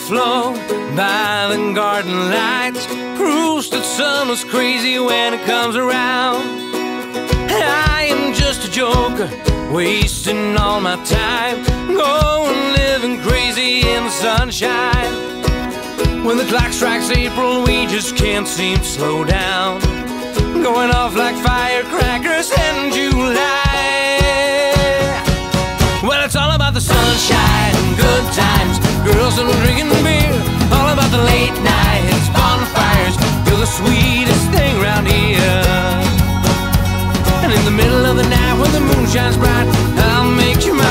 flow by the garden lights. Proves that summer's crazy when it comes around. I am just a joker, wasting all my time, going living crazy in the sunshine. When the clock strikes April, we just can't seem to slow down, going off like firecrackers in July. Well, it's all about the sunshine and good times, girls and drinking beer. All about the late nights, bonfires, you're the sweetest thing around here. And in the middle of the night when the moon shines bright, I'll make you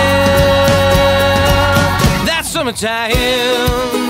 mine. That's summertime.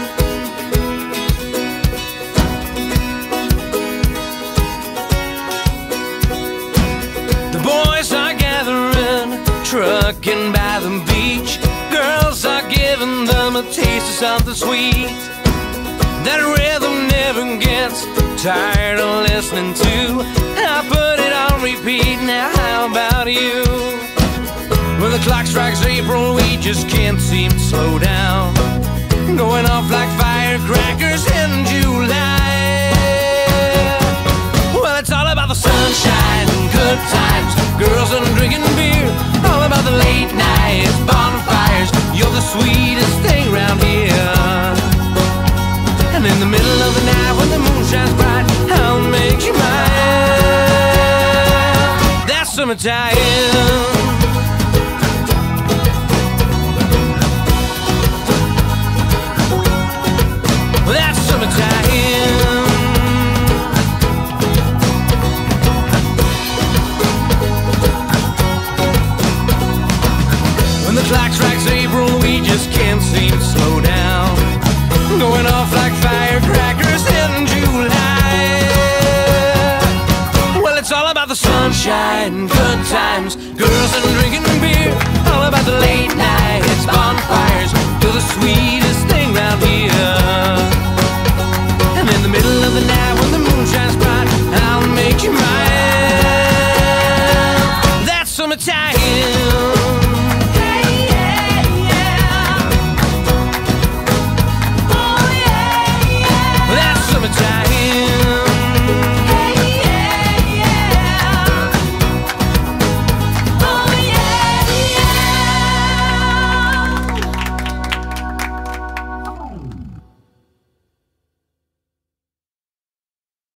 Trucking by the beach, girls are giving them a taste of something sweet. That rhythm never gets tired of listening to. I put it on repeat, now how about you? When the clock strikes April, we just can't seem to slow down, going off like firecrackers in July. Well, it's all about the sunshine and good times, girls and drinking beer. All about the late nights, bonfires, you're the sweetest thing around here. And in the middle of the night when the moon shines bright, I'll make you mine. That's summertime. That's summertime. The clock strikes April, we just can't seem to slow down, going off like firecrackers in July. Well, it's all about the sunshine, good times, girls and drinking beer. All about the late nights, bonfires, you're the sweetest thing round here. And in the middle of the night when the moon shines bright,